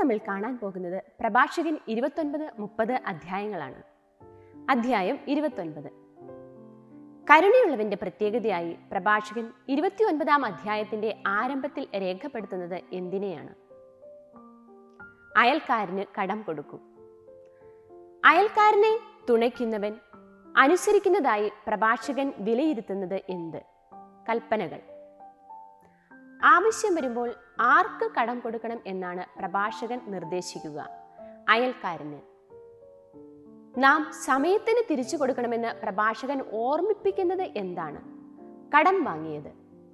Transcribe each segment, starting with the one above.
നമ്മൾ കാണാൻ പോകുന്നത് പ്രഭാഷകൻ 29-30 അധ്യായങ്ങളാണ്. അധ്യായം 29. കരുണയുള്ളവന്റെ പ്രത്യേകതയായി പ്രഭാഷകൻ 29-ാം അധ്യായത്തിന്റെ ആരംഭത്തിൽ രേഖപ്പെടുത്തുന്നത് എന്തിനെയാണ്? അയൽക്കാരന് കടം കൊടുക്കും. അയൽക്കാരനെ തുണയ്ക്കുന്നവൻ അനുസരിക്കുന്നതായി പ്രഭാഷകൻ വിലയിരുത്തുന്നത് എന്ത്? കൽപ്പനകൾ. ആവശ്യം വരുമ്പോൾ ആർക്ക് കടം കൊടുക്കണം എന്നാണ് പ്രഭാഷകൻ നിർദ്ദേശിക്കുക? അയൽക്കാരന്. നാം സമയത്തിന് തിരിച്ചു കൊടുക്കണമെന്ന് പ്രഭാഷകൻ ഓർമ്മിപ്പിക്കുന്നത് എന്താണ്? കടം വാങ്ങിയത്.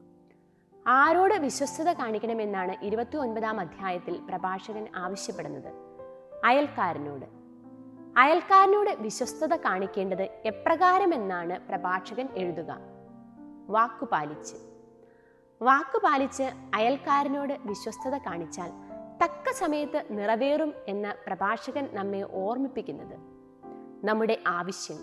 ആരോട് വിശ്വസ്തത കാണിക്കണമെന്നാണ് 29-ാം അധ്യായത്തിൽ പ്രഭാഷകൻ ആവശ്യപ്പെടുന്നത്? അയൽക്കാരനോട്. അയൽക്കാരനോട് വിശ്വസ്തത കാണിക്കേണ്ടത് എപ്രകാരമെന്നാണ് പ്രഭാഷകൻ എഴുതുക? വാക്കുപാലിച്ച്. വാക്കുപാലിച്ച് അയൽക്കാരനോട് വിശ്വസ്തത കാണിച്ചാൽ തക്ക സമയത്ത് നിറവേറും എന്ന പ്രഭാഷകൻ നമ്മെ ഓർമ്മിപ്പിക്കുന്നത് നമ്മുടെ ആവശ്യങ്ങൾ.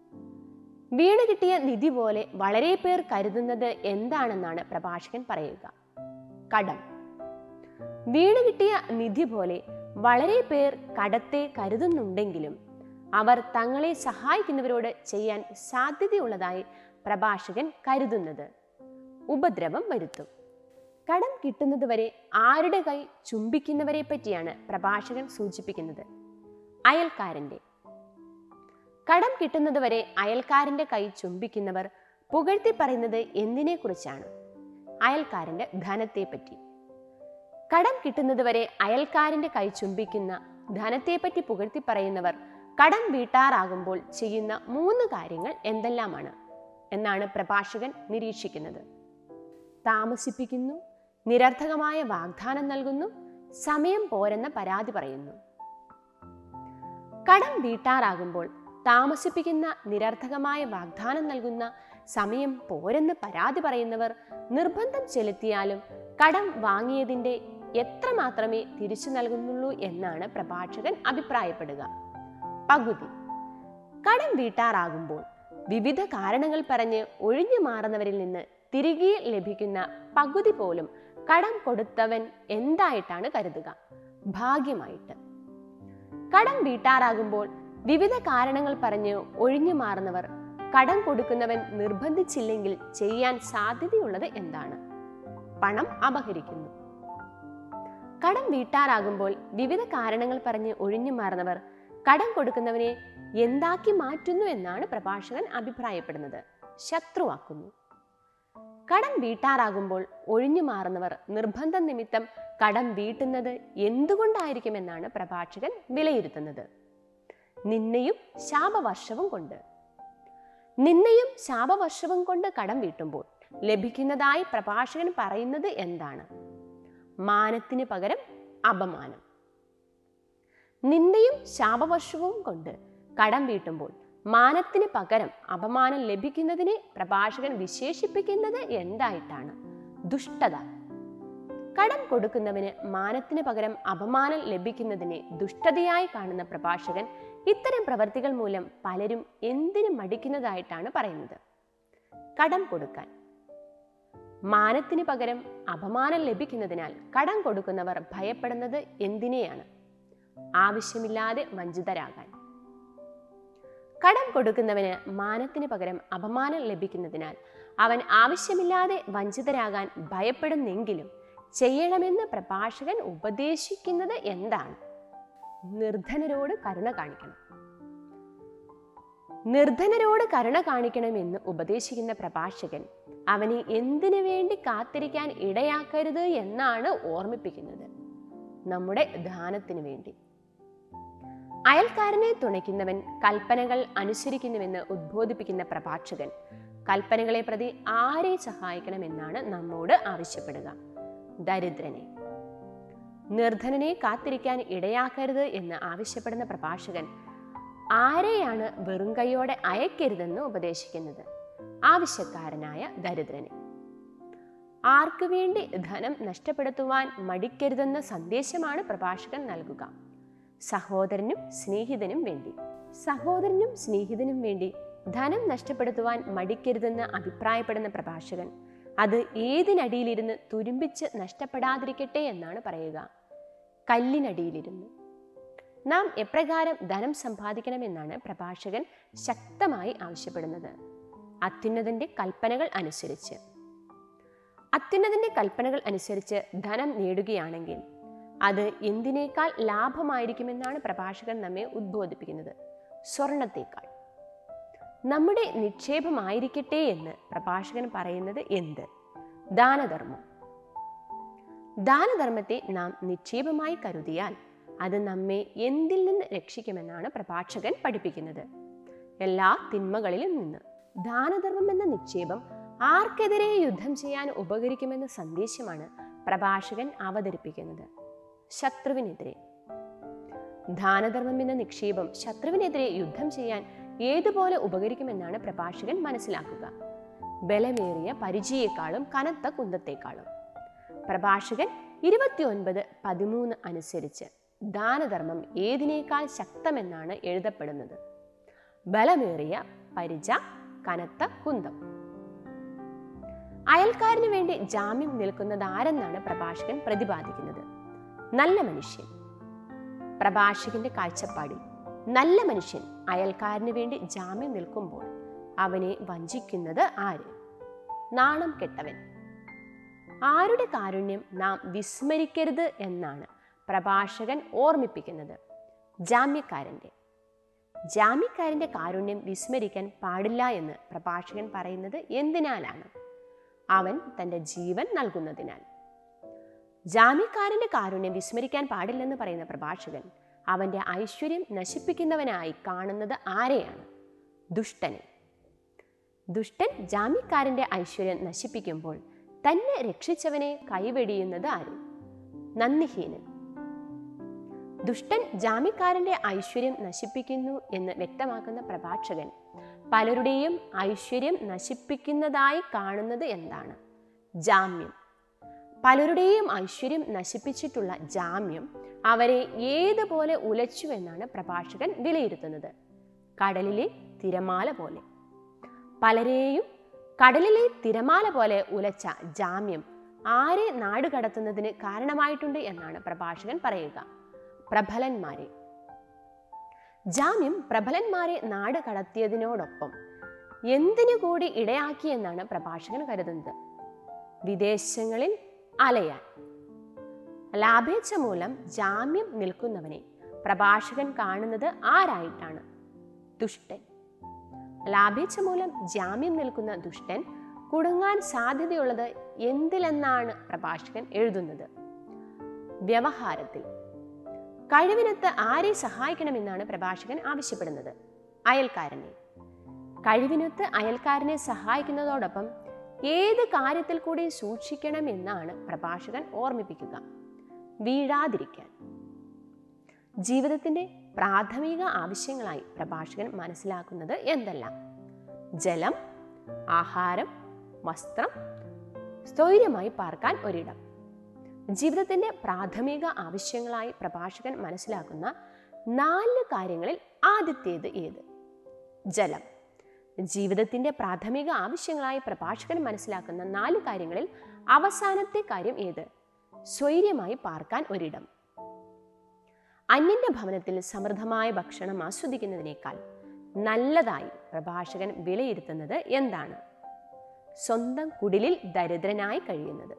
വീണ് കിട്ടിയ നിധി പോലെ വളരെ പേർ കരുതുന്നത് എന്താണെന്നാണ് പ്രഭാഷകൻ പറയുക? കടം. വീണ് കിട്ടിയ നിധി പോലെ വളരെ പേർ കടത്തെ കരുതുന്നുണ്ടെങ്കിലും അവർ തങ്ങളെ സഹായിക്കുന്നവരോട് ചെയ്യാൻ സാധ്യതയുള്ളതായി പ്രഭാഷകൻ കരുതുന്നത് ഉപദ്രവം വരുത്തും. കടം കിട്ടുന്നതുവരെ ആരുടെ കൈ ചുംബിക്കുന്നവരെ പറ്റിയാണ് പ്രഭാഷകൻ സൂചിപ്പിക്കുന്നത്? അയൽക്കാരന്റെ. കടം കിട്ടുന്നതുവരെ അയൽക്കാരന്റെ കൈ ചുംബിക്കുന്നവർ പുകഴ്ത്തി പറയുന്നത് എന്തിനെ കുറിച്ചാണ്? അയൽക്കാരന്റെ ധനത്തെപ്പറ്റി. കടം കിട്ടുന്നതുവരെ അയൽക്കാരന്റെ കൈ ചുംബിക്കുന്ന ധനത്തെപ്പറ്റി പുകഴ്ത്തി പറയുന്നവർ കടം വീട്ടാറാകുമ്പോൾ ചെയ്യുന്ന 3 കാര്യങ്ങൾ എന്തെല്ലാമാണ് എന്നാണ് പ്രഭാഷകൻ നിരീക്ഷിക്കുന്നത്? താമസിപ്പിക്കുന്നു, നിരർത്ഥകമായ വാഗ്ദാനം നൽകുന്നു, സമയം പോരെന്ന പരാതി പറയുന്നു. കടം വീട്ടാറാകുമ്പോൾ താമസിപ്പിക്കുന്ന, നിരർത്ഥകമായ വാഗ്ദാനം നൽകുന്ന, സമയം പോരെന്ന് പരാതി പറയുന്നവർ നിർബന്ധം ചെലുത്തിയാലും കടം വാങ്ങിയതിൻ്റെ എത്ര മാത്രമേ തിരിച്ചു നൽകുന്നുള്ളൂ എന്നാണ് പ്രഭാഷകൻ അഭിപ്രായപ്പെടുക? പകുതി. കടം വീട്ടാറാകുമ്പോൾ വിവിധ കാരണങ്ങൾ പറഞ്ഞ് ഒഴിഞ്ഞു മാറുന്നവരിൽ നിന്ന് തിരികെ ലഭിക്കുന്ന പകുതി പോലും കടം കൊടുത്തവൻ എന്തായിട്ടാണ് കരുതുക? ഭാഗ്യമായിട്ട്. കടം വീട്ടാറാകുമ്പോൾ വിവിധ കാരണങ്ങൾ പറഞ്ഞ് ഒഴിഞ്ഞു മാറുന്നവർ കടം കൊടുക്കുന്നവൻ നിർബന്ധിച്ചില്ലെങ്കിൽ ചെയ്യാൻ സാധ്യതയുള്ളത് എന്താണ്? പണം അപഹരിക്കുന്നു. കടം വീട്ടാറാകുമ്പോൾ വിവിധ കാരണങ്ങൾ പറഞ്ഞ് ഒഴിഞ്ഞു മാറുന്നവർ കടം കൊടുക്കുന്നവനെ എന്താക്കി മാറ്റുന്നു എന്നാണ് പ്രഭാഷകൻ അഭിപ്രായപ്പെടുന്നത്? ശത്രുവാക്കുന്നു. കടം വീട്ടാറാകുമ്പോൾ ഒഴിഞ്ഞു മാറുന്നവർ നിർബന്ധ നിമിത്തം കടം വീട്ടുന്നത് എന്തുകൊണ്ടായിരിക്കുമെന്നാണ് പ്രഭാഷകൻ വിലയിരുത്തുന്നത്? നിന്നയും ശാപവർഷവും കൊണ്ട്. നിന്നയും ശാപവർഷവും കൊണ്ട് കടം വീട്ടുമ്പോൾ ലഭിക്കുന്നതായി പ്രഭാഷകൻ പറയുന്നത് എന്താണ്? മാനത്തിന് പകരം അപമാനം. നിന്ദയും ശാപവർഷവും കൊണ്ട് കടം വീട്ടുമ്പോൾ മാനത്തിന് പകരം അപമാനം ലഭിക്കുന്നതിനെ പ്രഭാഷകൻ വിശേഷിപ്പിക്കുന്നത് എന്തായിട്ടാണ്? ദുഷ്ടത. കടം കൊടുക്കുന്നവന് മാനത്തിന് പകരം അപമാനം ലഭിക്കുന്നതിനെ ദുഷ്ടതയായി കാണുന്ന പ്രഭാഷകൻ ഇത്തരം പ്രവർത്തികൾ മൂലം പലരും എന്തിനു മടിക്കുന്നതായിട്ടാണ് പറയുന്നത്? കടം കൊടുക്കാൻ. മാനത്തിന് പകരം അപമാനം ലഭിക്കുന്നതിനാൽ കടം കൊടുക്കുന്നവർ ഭയപ്പെടുന്നത് എന്തിനെയാണ്? ആവശ്യമില്ലാതെ വഞ്ചിതരാകാൻ. കടം കൊടുക്കുന്നവന് മാനത്തിന് പകരം അപമാനം ലഭിക്കുന്നതിനാൽ അവൻ ആവശ്യമില്ലാതെ വഞ്ചിതരാകാൻ ഭയപ്പെടുന്നെങ്കിലും ചെയ്യണമെന്ന് പ്രഭാഷകൻ ഉപദേശിക്കുന്നത് എന്താണ്? നിർധനരോട് കരുണ കാണിക്കണം. നിർധനരോട് കരുണ കാണിക്കണമെന്ന് ഉപദേശിക്കുന്ന പ്രഭാഷകൻ അവനെ എന്തിനു വേണ്ടി കാത്തിരിക്കാൻ ഇടയാക്കരുത് എന്നാണ് ഓർമ്മിപ്പിക്കുന്നത്? നമ്മുടെ ദാനത്തിനു വേണ്ടി. അയൽക്കാരനെ തുണയ്ക്കുന്നവൻ കൽപ്പനകൾ അനുസരിക്കുന്നുവെന്ന് ഉദ്ബോധിപ്പിക്കുന്ന പ്രഭാഷകൻ കൽപ്പനകളെ പ്രതി ആരെ സഹായിക്കണമെന്നാണ് നമ്മോട് ആവശ്യപ്പെടുക? ദരിദ്രനെ. നിർധനനെ കാത്തിരിക്കാൻ ഇടയാക്കരുത് എന്ന് ആവശ്യപ്പെടുന്ന പ്രഭാഷകൻ ആരെയാണ് വെറും കൈയോടെ അയക്കരുതെന്ന് ഉപദേശിക്കുന്നത്? ആവശ്യക്കാരനായ ദരിദ്രനെ. ആർക്കു വേണ്ടി ധനം നഷ്ടപ്പെടുത്തുവാൻ മടിക്കരുതെന്ന സന്ദേശമാണ് പ്രഭാഷകൻ നൽകുക? സഹോദരനും സ്നേഹിതനും വേണ്ടി. സഹോദരനും സ്നേഹിതനും വേണ്ടി ധനം നഷ്ടപ്പെടുത്തുവാൻ മടിക്കരുതെന്ന് അഭിപ്രായപ്പെടുന്ന പ്രഭാഷകൻ അത് ഏതിനടിയിലിരുന്ന് തുരുമ്പിച്ച് നഷ്ടപ്പെടാതിരിക്കട്ടെ എന്നാണ് പറയുക? കല്ലിനടിയിലിരുന്നു. നാം എപ്രകാരം ധനം സമ്പാദിക്കണമെന്നാണ് പ്രഭാഷകൻ ശക്തമായി ആവശ്യപ്പെടുന്നത്? അത്യുന്നതന്റെ കൽപ്പനകൾ അനുസരിച്ച്. അത്യുന്നതന്റെ കൽപ്പനകൾ അനുസരിച്ച് ധനം നേടുകയാണെങ്കിൽ അത് എന്തിനേക്കാൾ ലാഭമായിരിക്കുമെന്നാണ് പ്രഭാഷകൻ നമ്മെ ഉദ്ബോധിപ്പിക്കുന്നത്? സ്വർണത്തേക്കാൾ. നമ്മുടെ നിക്ഷേപമായിരിക്കട്ടെ എന്ന് പ്രഭാഷകൻ പറയുന്നത് എന്ത്? ദാനധർമ്മം. ദാനധർമ്മത്തെ നാം നിക്ഷേപമായി കരുതിയാൽ അത് നമ്മെ എന്തിൽ നിന്ന് രക്ഷിക്കുമെന്നാണ് പ്രഭാഷകൻ പഠിപ്പിക്കുന്നത്? എല്ലാ തിന്മകളിലും നിന്ന്. ദാനധർമ്മം എന്ന നിക്ഷേപം ആർക്കെതിരെ യുദ്ധം ചെയ്യാൻ ഉപകരിക്കുമെന്ന സന്ദേശമാണ് പ്രഭാഷകൻ അവതരിപ്പിക്കുന്നത്. ശത്രുവിനെതിരെ. ദാനധർമ്മം എന്ന നിക്ഷേപം ശത്രുവിനെതിരെ യുദ്ധം ചെയ്യാൻ ഏതുപോലെ ഉപകരിക്കുമെന്നാണ് പ്രഭാഷകൻ മനസ്സിലാക്കുക? ബലമേറിയ പരിചയേക്കാളും കനത്ത കുന്തത്തേക്കാളും. പ്രഭാഷകൻ 29:13 അനുസരിച്ച് ദാനധർമ്മം ഏതിനേക്കാൾ ശക്തമെന്നാണ് എഴുതപ്പെടുന്നത്? ബലമേറിയ പരിച, കനത്ത കുന്തം. അയൽക്കാരന് വേണ്ടി ജാമ്യം നിൽക്കുന്നത് ആരെന്നാണ് പ്രഭാഷകൻ പ്രതിപാദിക്കുന്നത്? നല്ല മനുഷ്യൻ. പ്രഭാഷകന്റെ കാഴ്ചപ്പാടിൽ നല്ല മനുഷ്യൻ അയൽക്കാരന് വേണ്ടി ജാമ്യം നിൽക്കുമ്പോൾ അവനെ വഞ്ചിക്കുന്നത് ആര്? നാണം കെട്ടവൻ. ആരുടെ കാരുണ്യം നാം വിസ്മരിക്കരുത് എന്നാണ് പ്രഭാഷകൻ ഓർമ്മിപ്പിക്കുന്നത്? ജാമ്യക്കാരൻ്റെ. ജാമ്യക്കാരൻ്റെ കാരുണ്യം വിസ്മരിക്കാൻ പാടില്ല എന്ന് പ്രഭാഷകൻ പറയുന്നത് എന്തിനാലാണ്? അവൻ തൻ്റെ ജീവൻ നൽകുന്നതിനാൽ. ജാമ്യക്കാരൻ്റെ കാരുണ്യം വിസ്മരിക്കാൻ പാടില്ലെന്ന് പറയുന്ന പ്രഭാഷകൻ അവൻ്റെ ഐശ്വര്യം നശിപ്പിക്കുന്നവനായി കാണുന്നത് ആരെയാണ്? ദുഷ്ടനെ. ദുഷ്ടൻ ജാമ്യക്കാരൻ്റെ ഐശ്വര്യം നശിപ്പിക്കുമ്പോൾ തന്നെ രക്ഷിച്ചവനെ കൈവെടിയുന്നത് ആര്? നന്ദിഹീനൻ. ദുഷ്ടൻ ജാമ്യക്കാരൻ്റെ ഐശ്വര്യം നശിപ്പിക്കുന്നു എന്ന് വ്യക്തമാക്കുന്ന പ്രഭാഷകൻ പലരുടെയും ഐശ്വര്യം നശിപ്പിക്കുന്നതായി കാണുന്നത് എന്താണ്? ജാമ്യം. പലരുടെയും ഐശ്വര്യം നശിപ്പിച്ചിട്ടുള്ള ജാമ്യം അവരെ ഏതുപോലെ ഉലച്ചു എന്നാണ് പ്രഭാഷകൻ വിലയിരുത്തുന്നത്? കടലിലെ തിരമാല പോലെ. പലരെയും കടലിലെ തിരമാല പോലെ ഉലച്ച ജാമ്യം ആരെ നാടുകടത്തുന്നതിന് കാരണമായിട്ടുണ്ട് എന്നാണ് പ്രഭാഷകൻ പറയുക? പ്രബലന്മാരെ. ജാമ്യം പ്രബലന്മാരെ നാട് കടത്തിയതിനോടൊപ്പം എന്തിനു കൂടി ഇടയാക്കിയെന്നാണ് പ്രഭാഷകൻ കരുതുന്നത്? വിദേശങ്ങളിൽ അലയാൻ. ലാഭേച്ഛ മൂലം ജാമ്യം നിൽക്കുന്നവനെ പ്രഭാഷകൻ കാണുന്നത് ആരായിട്ടാണ്? ദുഷ്ടൻ. ലാഭേച്ഛ മൂലം ജാമ്യം നിൽക്കുന്ന ദുഷ്ടൻ കുടുങ്ങാൻ സാധ്യതയുള്ളത് എന്തിലെന്നാണ് പ്രഭാഷകൻ എഴുതുന്നത്? വ്യവഹാരത്തിൽ. കഴിവിനൊത്ത് ആരെ സഹായിക്കണമെന്നാണ് പ്രഭാഷകൻ ആവശ്യപ്പെടുന്നത്? അയൽക്കാരനെ. കഴിവിനൊത്ത് അയൽക്കാരനെ സഹായിക്കുന്നതോടൊപ്പം ഏത് കാര്യത്തിൽ കൂടി സൂക്ഷിക്കണമെന്നാണ് പ്രഭാഷകൻ ഓർമ്മിപ്പിക്കുക? വീഴാതിരിക്കാൻ. ജീവിതത്തിന്റെ പ്രാഥമിക ആവശ്യങ്ങളായി പ്രഭാഷകൻ മനസ്സിലാക്കുന്നത് എന്തെല്ലാം? ജലം, ആഹാരം, വസ്ത്രം, സ്ഥൈര്യമായി പാർക്കാൻ ഒരിടം. ജീവിതത്തിന്റെ പ്രാഥമിക ആവശ്യങ്ങളായി പ്രഭാഷകൻ മനസ്സിലാക്കുന്ന 4 കാര്യങ്ങളിൽ ആദ്യത്തേത് ഏത്? ജലം. ജീവിതത്തിന്റെ പ്രാഥമിക ആവശ്യങ്ങളായി പ്രഭാഷകൻ മനസ്സിലാക്കുന്ന 4 കാര്യങ്ങളിൽ അവസാനത്തെ കാര്യം ഏത്? സ്വൈര്യമായി പാർക്കാൻ ഒരിടം. അന്യന്റെ ഭവനത്തിൽ സമൃദ്ധമായ ഭക്ഷണം ആസ്വദിക്കുന്നതിനേക്കാൾ നല്ലതായി പ്രഭാഷകൻ വിലയിരുത്തുന്നത് എന്താണ്? സ്വന്തം കുടിലിൽ ദരിദ്രനായി കഴിയുന്നത്.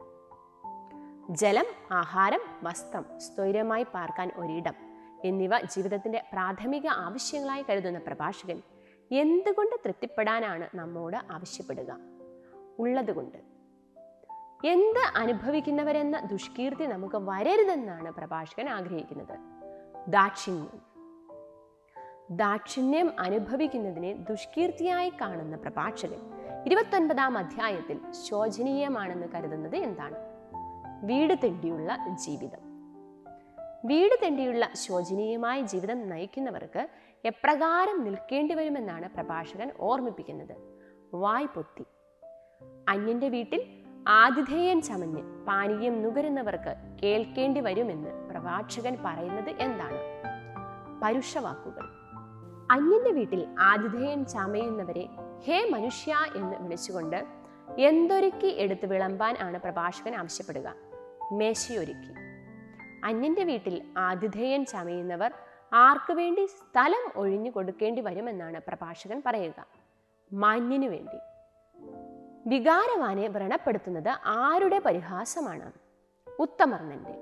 ജലം, ആഹാരം, വസ്ത്രം, സ്ഥൈര്യമായി പാർക്കാൻ ഒരിടം എന്നിവ ജീവിതത്തിന്റെ പ്രാഥമിക ആവശ്യങ്ങളായി കരുതുന്ന പ്രഭാഷകൻ എന്തുകൊണ്ട് തൃപ്തിപ്പെടാനാണ് നമ്മോട് ആവശ്യപ്പെടുക? ഉള്ളതുകൊണ്ട്. എന്ത് അനുഭവിക്കുന്നവരെന്ന ദുഷ്കീർത്തി നമുക്ക് വരരുതെന്നാണ് പ്രഭാഷകൻ ആഗ്രഹിക്കുന്നത്? ദാക്ഷിണ്യം. ദാക്ഷിണ്യം അനുഭവിക്കുന്നതിനെ ദുഷ്കീർത്തിയായി കാണുന്ന പ്രഭാഷകൻ 29-ാം അധ്യായത്തിൽ ശോചനീയമാണെന്ന് കരുതുന്നത് എന്താണ്? വീട് തെണ്ടിയുള്ള ജീവിതം. വീട് തെണ്ടിയുള്ള ശോചനീയമായ ജീവിതം നയിക്കുന്നവർക്ക് എപ്രകാരം നിൽക്കേണ്ടി വരുമെന്നാണ് പ്രഭാഷകൻ ഓർമ്മിപ്പിക്കുന്നത്? വായ് പൊത്തി. അന്യന്റെ വീട്ടിൽ ആതിഥേയൻ ചമഞ്ഞ് പാനീയം നുകരുന്നവർക്ക് കേൾക്കേണ്ടി വരുമെന്ന് പ്രഭാഷകൻ പറയുന്നത് എന്താണ്? പരുഷവാക്കുകൾ. അന്യന്റെ വീട്ടിൽ ആതിഥേയൻ ചമയുന്നവരെ ഹേ മനുഷ്യ എന്ന് വിളിച്ചുകൊണ്ട് എന്തൊരുക്കി എടുത്ത് വിളമ്പാൻ ആണ് പ്രഭാഷകൻ ആവശ്യപ്പെടുക? മേശയൊരുക്കി. അന്യന്റെ വീട്ടിൽ ആതിഥേയൻ ചമയുന്നവർ ആർക്കു വേണ്ടി സ്ഥലം ഒഴിഞ്ഞു കൊടുക്കേണ്ടി വരുമെന്നാണ് പ്രഭാഷകൻ പറയുക. മാന്യനു വേണ്ടി. വികാരവാനെ വ്രണപ്പെടുത്തുന്നത് ആരുടെ പരിഹാസമാണ്? ഉത്തമർണന്റെ.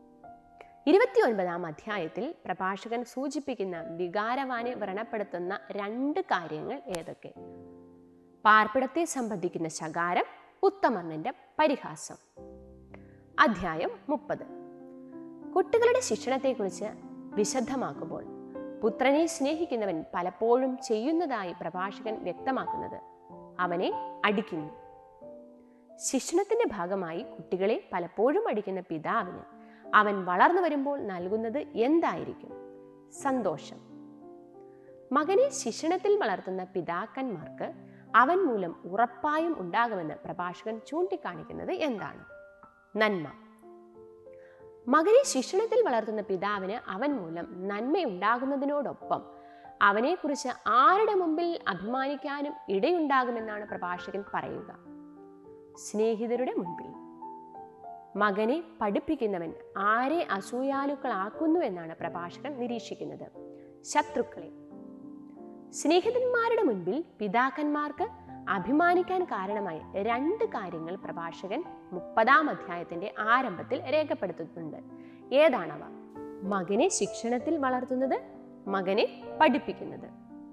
29-ാം അധ്യായത്തിൽ പ്രഭാഷകൻ സൂചിപ്പിക്കുന്ന വികാരവാനെ വ്രണപ്പെടുത്തുന്ന 2 കാര്യങ്ങൾ ഏതൊക്കെ? പാർപ്പിടത്തെ സംബന്ധിക്കുന്ന ശകാരം, ഉത്തമർണന്റെ പരിഹാസം. അധ്യായം 30. കുട്ടികളുടെ ശിക്ഷണത്തെക്കുറിച്ച് വിശദമാക്കുമ്പോൾ പുത്രനെ സ്നേഹിക്കുന്നവൻ പലപ്പോഴും ചെയ്യുന്നതായി പ്രഭാഷകൻ വ്യക്തമാക്കുന്നത് അവനെ അടിക്കുന്നു. ശിക്ഷണത്തിന്റെ ഭാഗമായി കുട്ടികളെ പലപ്പോഴും അടിക്കുന്ന പിതാവിന് അവൻ വളർന്നു വരുമ്പോൾ നൽകുന്നത് എന്തായിരിക്കും? സന്തോഷം. മകനെ ശിക്ഷണത്തിൽ വളർത്തുന്ന പിതാക്കന്മാർക്ക് അവൻ മൂലം ഉറപ്പായും ഉണ്ടാകുമെന്ന് പ്രഭാഷകൻ ചൂണ്ടിക്കാണിക്കുന്നത് എന്താണ്? നന്മ. മകനെ ശിക്ഷണത്തിൽ വളർത്തുന്ന പിതാവിന് അവൻ മൂലം നന്മയുണ്ടാകുന്നതിനോടൊപ്പം അവനെക്കുറിച്ച് ആരുടെ മുമ്പിൽ അഭിമാനിക്കാനും ഇടയുണ്ടാകുമെന്നാണ് പ്രഭാഷകൻ പറയുക. സ്നേഹിതരുടെ മുൻപിൽ. മകനെ പഠിപ്പിക്കുന്നവൻ ആരെ അസൂയാലുക്കളാക്കുന്നു എന്നാണ് പ്രഭാഷകൻ നിരീക്ഷിക്കുന്നത്? ശത്രുക്കളെ. സ്നേഹിതന്മാരുടെ മുൻപിൽ പിതാക്കന്മാർക്ക് അഭിമാനിക്കാൻ കാരണമായി 2 കാര്യങ്ങൾ പ്രഭാഷകൻ 30-ാം അധ്യായത്തിന്റെ ആരംഭത്തിൽ രേഖപ്പെടുത്തുന്നുണ്ട്. ഏതാണവ? മകനെ ശിക്ഷണത്തിൽ വളർത്തുന്നത്, മകനെ പഠിപ്പിക്കുന്നത്.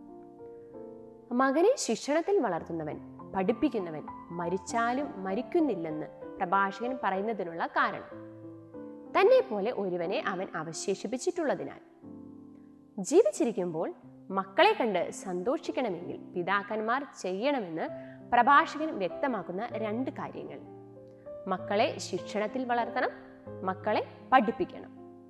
മകനെ ശിക്ഷണത്തിൽ വളർത്തുന്നവൻ, പഠിപ്പിക്കുന്നവൻ മരിച്ചാലും മരിക്കുന്നില്ലെന്ന് പ്രഭാഷകൻ പറയുന്നതിനുള്ള കാരണം തന്നെ പോലെ ഒരുവനെ അവൻ അവശേഷിപ്പിച്ചിട്ടുള്ളതിനാൽ. ജീവിച്ചിരിക്കുമ്പോൾ മക്കളെ കണ്ട് സന്തോഷിക്കണമെങ്കിൽ പിതാക്കന്മാർ ചെയ്യണമെന്ന് പ്രഭാഷകൻ വ്യക്തമാക്കുന്ന 2 കാര്യങ്ങൾ: മക്കളെ ശിക്ഷണത്തിൽ വളർത്തണം, മക്കളെ പഠിപ്പിക്കണം.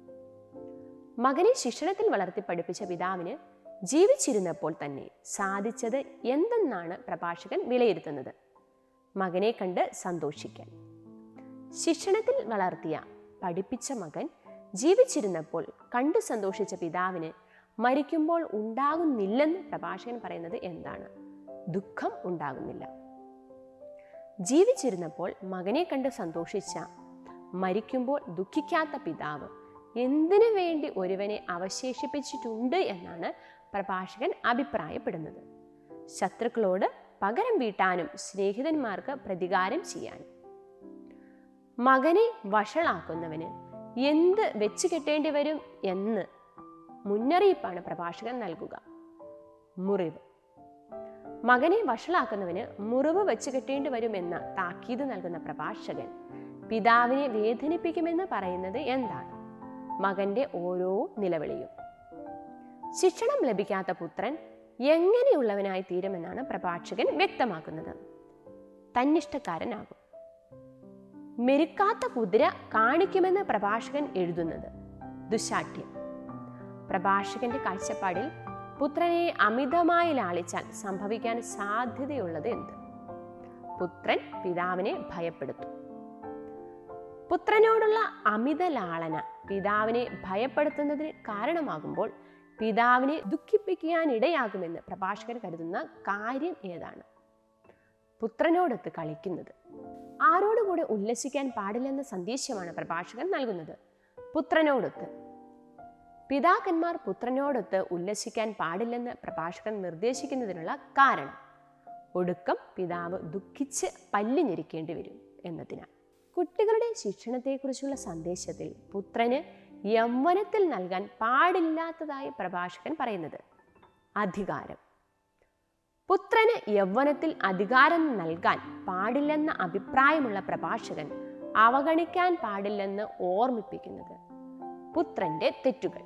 മകനെ ശിക്ഷണത്തിൽ വളർത്തി പഠിപ്പിച്ച പിതാവിന് ജീവിച്ചിരുന്നപ്പോൾ തന്നെ സാധിച്ചത് എന്തെന്നാണ് പ്രഭാഷകൻ വിലയിരുത്തുന്നത്? മകനെ കണ്ട് സന്തോഷിക്കാൻ. ശിക്ഷണത്തിൽ വളർത്തിയ പഠിപ്പിച്ച മകൻ ജീവിച്ചിരുന്നപ്പോൾ കണ്ടു സന്തോഷിച്ച പിതാവിന് മരിക്കുമ്പോൾ ഉണ്ടാകുന്നില്ലെന്ന് പ്രഭാഷകൻ പറയുന്നത് എന്താണ്? ദുഃഖം ഉണ്ടാകുന്നില്ല. ജീവിച്ചിരുന്നപ്പോൾ മകനെ കണ്ട് സന്തോഷിച്ച, മരിക്കുമ്പോൾ ദുഃഖിക്കാത്ത പിതാവ് എന്തിനു വേണ്ടി ഒരുവനെ അവശേഷിപ്പിച്ചിട്ടുണ്ട് എന്നാണ് പ്രഭാഷകൻ അഭിപ്രായപ്പെടുന്നത്? ശത്രുക്കളോട് പകരം വീട്ടാനും സ്നേഹിതന്മാർക്ക് പ്രതികാരം ചെയ്യാനും. മകനെ വഷളാക്കുന്നവന് എന്ത് വെച്ച് കെട്ടേണ്ടി വരും എന്ന് മുന്നറിയിപ്പാണ് പ്രഭാഷകൻ നൽകുക. മുറിവ്. മകനെ വഷളാക്കുന്നവന് മുറിവ് വെച്ച് കെട്ടേണ്ടി വരുമെന്ന താക്കീത് നൽകുന്ന പ്രഭാഷകൻ പിതാവിനെ വേദനിപ്പിക്കുമെന്ന് പറയുന്നത് എന്താണ്? മകന്റെ ഓരോ നിലവിളിയും. ശിക്ഷണം ലഭിക്കാത്ത പുത്രൻ എങ്ങനെയുള്ളവനായി തീരുമെന്നാണ് പ്രഭാഷകൻ വ്യക്തമാക്കുന്നത്? തന്നിഷ്ടക്കാരനാകും. മെരുക്കാത്ത കുതിര കാണിക്കുമെന്ന് പ്രഭാഷകൻ എഴുതുന്നത് ദുശാഠ്യം. പ്രഭാഷകന്റെ കാഴ്ചപ്പാടിൽ പുത്രനെ അമിതമായി ലാളിച്ചാൽ സംഭവിക്കാൻ സാധ്യതയുള്ളത് എന്ത്? പുത്രൻ പിതാവിനെ ഭയപ്പെടുത്തും. പുത്രനോടുള്ള അമിത ലാളന പിതാവിനെ ഭയപ്പെടുത്തുന്നതിന് കാരണമാകുമ്പോൾ പിതാവിനെ ദുഃഖിപ്പിക്കാനിടയാകുമെന്ന് പ്രഭാഷകൻ കരുതുന്ന കാര്യം ഏതാണ്? പുത്രനോടൊത്ത് കളിക്കുന്നത്. ആരോടുകൂടെ ഉല്ലസിക്കാൻ പാടില്ലെന്ന സന്ദേശമാണ് പ്രഭാഷകൻ നൽകുന്നത്? പുത്രനോടൊത്ത്. പിതാക്കന്മാർ പുത്രനോടൊത്ത് ഉല്ലസിക്കാൻ പാടില്ലെന്ന് പ്രഭാഷകൻ നിർദ്ദേശിക്കുന്നതിനുള്ള കാരണം ഒടുക്കം പിതാവ് ദുഃഖിച്ച് പല്ലിഞ്ഞിരിക്കേണ്ടി വരും എന്നതിനാൽ. കുട്ടികളുടെ ശിക്ഷണത്തെക്കുറിച്ചുള്ള സന്ദേശത്തിൽ പുത്രന് യൗവനത്തിൽ നൽകാൻ പാടില്ലാത്തതായി പ്രഭാഷകൻ പറയുന്നത് അധികാരം. പുത്രന് യൗവനത്തിൽ അധികാരം നൽകാൻ പാടില്ലെന്ന അഭിപ്രായമുള്ള പ്രഭാഷകൻ അവഗണിക്കാൻ പാടില്ലെന്ന് ഓർമ്മിപ്പിക്കുന്നത് പുത്രന്റെ തെറ്റുകൾ.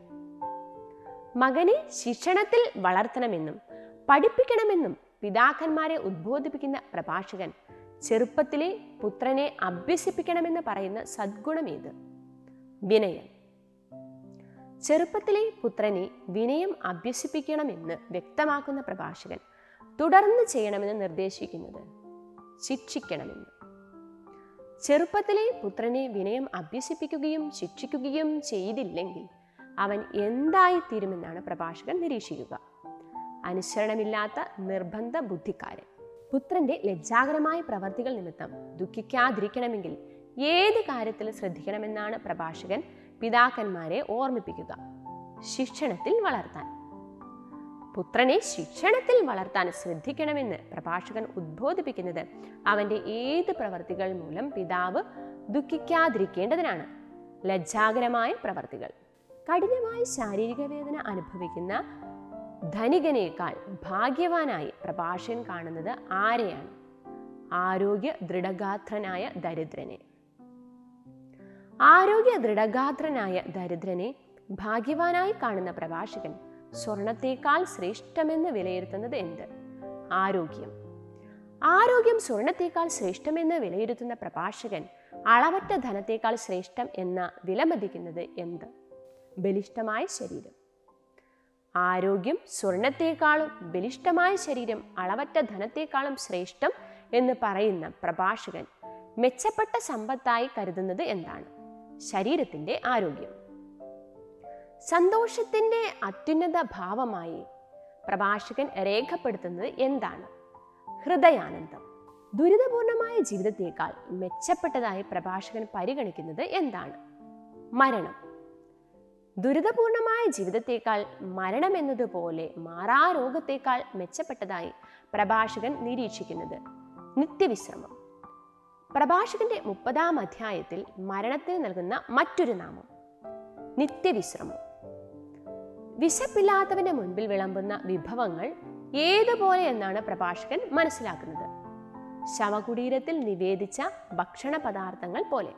മകനെ ശിക്ഷണത്തിൽ വളർത്തണമെന്നും പഠിപ്പിക്കണമെന്നും പിതാക്കന്മാരെ ഉദ്ബോധിപ്പിക്കുന്ന പ്രഭാഷകൻ ചെറുപ്പത്തിലെ പുത്രനെ അഭ്യസിപ്പിക്കണമെന്ന് പറയുന്ന സദ്ഗുണമേത്? വിനയം. ചെറുപ്പത്തിലെ പുത്രനെ വിനയം അഭ്യസിപ്പിക്കണമെന്ന് വ്യക്തമാക്കുന്ന പ്രഭാഷകൻ തുടർന്ന് ചെയ്യണമെന്ന് നിർദ്ദേശിക്കുന്നത് ശിക്ഷിക്കണമെന്ന്. ചെറുപ്പത്തിലെ പുത്രനെ വിനയം അഭ്യസിപ്പിക്കുകയും ശിക്ഷിക്കുകയും ചെയ്തില്ലെങ്കിൽ അവൻ എന്തായിത്തീരുമെന്നാണ് പ്രഭാഷകൻ നിരീക്ഷിക്കുക? അനുസരണമില്ലാത്ത നിർബന്ധ ബുദ്ധിക്കാരൻ. പുത്രന്റെ ലജ്ജാകരമായ പ്രവർത്തികൾ നിമിത്തം ദുഃഖിക്കാതിരിക്കണമെങ്കിൽ ഏത് കാര്യത്തിൽ ശ്രദ്ധിക്കണമെന്നാണ് പ്രഭാഷകൻ പിതാക്കന്മാരെ ഓർമ്മിപ്പിക്കുക. ശിക്ഷണത്തിൽ വളർത്താൻ. പുത്രനെ ശിക്ഷണത്തിൽ വളർത്താൻ ശ്രദ്ധിക്കണമെന്ന് പ്രഭാഷകൻ ഉദ്ബോധിപ്പിക്കുന്നത് അവൻ്റെ ഏത് പ്രവർത്തികൾ മൂലം പിതാവ് ദുഃഖിക്കാതിരിക്കേണ്ടതിനാണ്. ലജ്ജാകരമായ പ്രവർത്തികൾ. കഠിനമായ ശാരീരിക വേദന അനുഭവിക്കുന്ന ധനികനേക്കാൾ ഭാഗ്യവാനായി പ്രഭാഷകൻ കാണുന്നത് ആരെയാണ്? ആരോഗ്യ ദൃഢഗാത്രനായ ദരിദ്രനെ. ആരോഗ്യ ദൃഢഗാത്രനായ ദരിദ്രനെ ഭാഗ്യവാനായി കാണുന്ന പ്രഭാഷകൻ സ്വർണത്തേക്കാൾ ശ്രേഷ്ഠമെന്ന് വിലയിരുത്തുന്നത് എന്ത്? ആരോഗ്യം. ആരോഗ്യം സ്വർണത്തേക്കാൾ ശ്രേഷ്ഠമെന്ന് വിലയിരുത്തുന്ന പ്രഭാഷകൻ അളവറ്റ ധനത്തേക്കാൾ ശ്രേഷ്ഠം എന്ന വിലമതിക്കുന്നത് എന്ത്? ബലിഷ്ഠമായ ശരീരം. ആരോഗ്യം സ്വർണത്തേക്കാളും ബലിഷ്ഠമായ ശരീരം അളവറ്റ ധനത്തേക്കാളും ശ്രേഷ്ഠം എന്ന് പറയുന്ന പ്രഭാഷകൻ മെച്ചപ്പെട്ട സമ്പത്തായി കരുതുന്നത് എന്താണ്? ശരീരത്തിന്റെ ആരോഗ്യം. സന്തോഷത്തിന്റെ അത്യുന്നത ഭാവമായി പ്രഭാഷകൻ രേഖപ്പെടുത്തുന്നത് എന്താണ്? ഹൃദയാനന്ദം. ദുരിതപൂർണമായ ജീവിതത്തേക്കാൾ മെച്ചപ്പെട്ടതായി പ്രഭാഷകൻ പരിഗണിക്കുന്നത് എന്താണ്? മരണം. ദുരിതപൂർണമായ ജീവിതത്തേക്കാൾ മരണം എന്നതുപോലെ മാറാരോഗത്തേക്കാൾ മെച്ചപ്പെട്ടതായി പ്രഭാഷകൻ നിരീക്ഷിക്കുന്നത് നിത്യവിശ്രമം. പ്രഭാഷകന്റെ 30-ാം അധ്യായത്തിൽ മരണത്തിന് നൽകുന്ന മറ്റൊരു നാമം നിത്യവിശ്രമം. വിശപ്പില്ലാത്തവന്റെ മുൻപിൽ വിളമ്പുന്ന വിഭവങ്ങൾ ഏതുപോലെ എന്നാണ് പ്രഭാഷകൻ മനസ്സിലാക്കുന്നത്? ശവകുടീരത്തിൽ നിവേദിച്ച ഭക്ഷണ പദാർത്ഥങ്ങൾ പോലെ.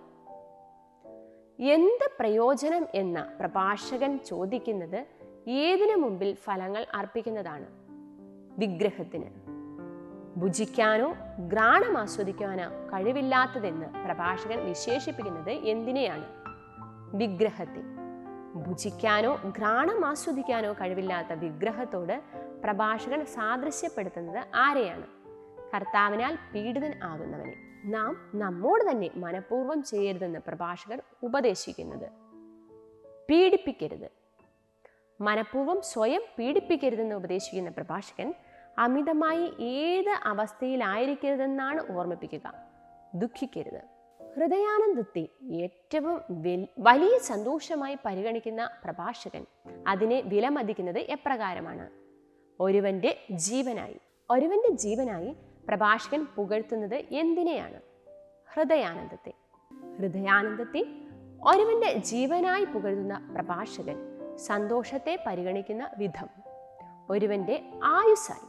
എന്ത് പ്രയോജനം എന്ന പ്രഭാഷകൻ ചോദിക്കുന്നത് ഏതിനു മുമ്പിൽ ഫലങ്ങൾ അർപ്പിക്കുന്നതാണ്? വിഗ്രഹത്തിന്. ഭുജിക്കാനോ ഘ്രാണം ആസ്വദിക്കാനോ കഴിവില്ലാത്തതെന്ന് പ്രഭാഷകൻ വിശേഷിപ്പിക്കുന്നത് എന്തിനെയാണ്? വിഗ്രഹത്തെ. ഭുജിക്കാനോ ഘ്രാണം ആസ്വദിക്കാനോ കഴിവില്ലാത്ത വിഗ്രഹത്തോട് പ്രഭാഷകൻ സാദൃശ്യപ്പെടുത്തുന്നത് ആരെയാണ്? കർത്താവിനാൽ പീഡിതൻ ആകുന്നവനെ. നാം നമ്മോട് തന്നെ മനഃപൂർവ്വം ചെയ്യരുതെന്ന് പ്രഭാഷകൻ ഉപദേശിക്കുന്നത് പീഡിപ്പിക്കരുത്. മനഃപൂർവ്വം സ്വയം പീഡിപ്പിക്കരുതെന്ന് ഉപദേശിക്കുന്ന പ്രഭാഷകൻ അമിതമായി ഏത് അവസ്ഥയിലായിരിക്കരുതെന്നാണ് ഓർമ്മിപ്പിക്കുക. ദുഃഖിക്കരുത്. ഹൃദയാനന്ദത്തെ ഏറ്റവും വലിയ സന്തോഷമായി പരിഗണിക്കുന്ന പ്രഭാഷകൻ അതിനെ വിലമതിക്കുന്നത് എപ്രകാരമാണ്? ഒരുവന്റെ ജീവനായി. ഒരുവന്റെ ജീവനായി പ്രഭാഷകൻ പുകഴ്ത്തുന്നത് എന്തിനെയാണ്? ഹൃദയാനന്ദത്തെ. ഹൃദയാനന്ദത്തെ ഒരുവന്റെ ജീവനായി പുകഴ്ത്തുന്ന പ്രഭാഷകൻ സന്തോഷത്തെ പരിഗണിക്കുന്ന വിധം ഒരുവന്റെ ആയുസ്സായി.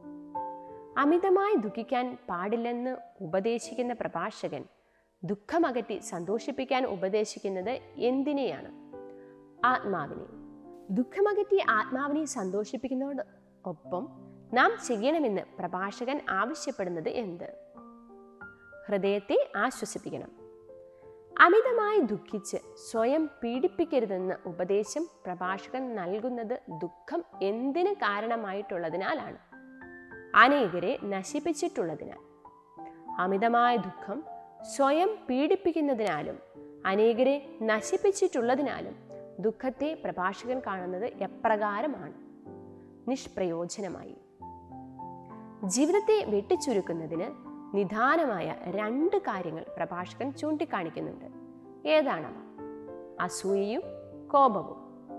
അമിതമായി ദുഃഖിക്കാൻ പാടില്ലെന്ന് ഉപദേശിക്കുന്ന പ്രഭാഷകൻ ദുഃഖമകറ്റി സന്തോഷിപ്പിക്കാൻ ഉപദേശിക്കുന്നത് എന്തിനെയാണ്? ആത്മാവിനെ. ദുഃഖമകറ്റി ആത്മാവിനെ സന്തോഷിപ്പിക്കുന്നതോടൊപ്പം നാം ചെയ്യണമെന്ന് പ്രഭാഷകൻ ആവശ്യപ്പെടുന്നത് എന്ത്? ഹൃദയത്തെ ആശ്വസിപ്പിക്കണം. അമിതമായി ദുഃഖിച്ച് സ്വയം പീഡിപ്പിക്കരുതെന്ന ഉപദേശം പ്രഭാഷകൻ നൽകുന്നത് ദുഃഖം എന്തിന് കാരണമായിട്ടുള്ളതിനാലാണ്? അനേകരെ നശിപ്പിച്ചിട്ടുള്ളതിനാൽ. അമിതമായ ദുഃഖം സ്വയം പീഡിപ്പിക്കുന്നതിനാലും അനേകരെ നശിപ്പിച്ചിട്ടുള്ളതിനാലും ദുഃഖത്തെ പ്രഭാഷകൻ കാണുന്നത് എപ്രകാരമാണ്? നിഷ്പ്രയോജനമായി. ജീവിതത്തെ വെട്ടിച്ചുരുക്കുന്നതിന് നിദാനമായ 2 കാര്യങ്ങൾ പ്രഭാഷകൻ ചൂണ്ടിക്കാണിക്കുന്നുണ്ട്. ഏതാണവ? അസൂയയും കോപവും.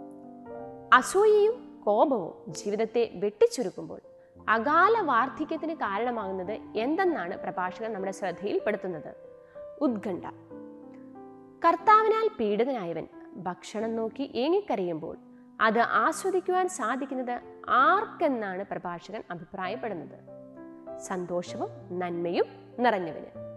അസൂയയും കോപവും ജീവിതത്തെ വെട്ടിച്ചുരുക്കുമ്പോൾ അകാല വാർദ്ധക്യത്തിന് കാരണമാകുന്നത് എന്തെന്നാണ് പ്രഭാഷകൻ നമ്മുടെ ശ്രദ്ധയിൽപ്പെടുത്തുന്നത്? ഉത്കണ്ഠ. കർത്താവിനാൽ പീഡിതനായവൻ ഭക്ഷണം നോക്കി ഏങ്ങിക്കരയുമ്പോൾ അത് ആസ്വദിക്കുവാൻ സാധിക്കുന്നത് ആർക്കെന്നാണ് പ്രഭാഷകൻ അഭിപ്രായപ്പെടുന്നത്? സന്തോഷവും നന്മയും നിറഞ്ഞവന്.